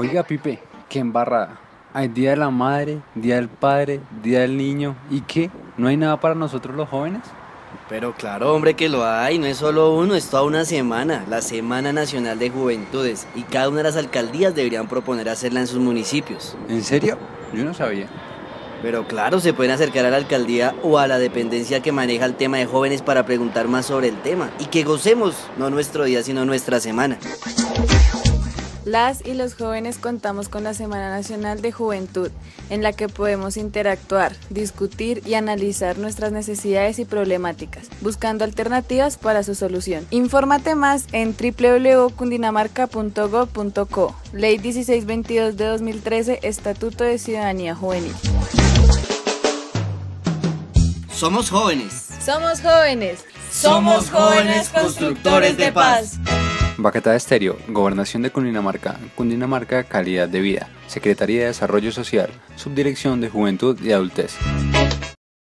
Oiga, Pipe, qué embarrada. Hay Día de la Madre, Día del Padre, Día del Niño. ¿Y qué? ¿No hay nada para nosotros los jóvenes? Pero claro, hombre, que lo hay, no es solo uno, es toda una semana, la Semana Nacional de Juventudes, y cada una de las alcaldías deberían proponer hacerla en sus municipios. ¿En serio? Yo no sabía. Pero claro, se pueden acercar a la alcaldía o a la dependencia que maneja el tema de jóvenes para preguntar más sobre el tema, y que gocemos, no nuestro día, sino nuestra semana. Las y los jóvenes contamos con la Semana Nacional de Juventud, en la que podemos interactuar, discutir y analizar nuestras necesidades y problemáticas, buscando alternativas para su solución. Infórmate más en www.cundinamarca.gov.co, Ley 1622 de 2013, Estatuto de Ciudadanía Juvenil. Somos jóvenes. Somos jóvenes. Somos jóvenes constructores de paz. Baquetada Estéreo, Gobernación de Cundinamarca, Cundinamarca Calidad de Vida, Secretaría de Desarrollo Social, Subdirección de Juventud y Adultez.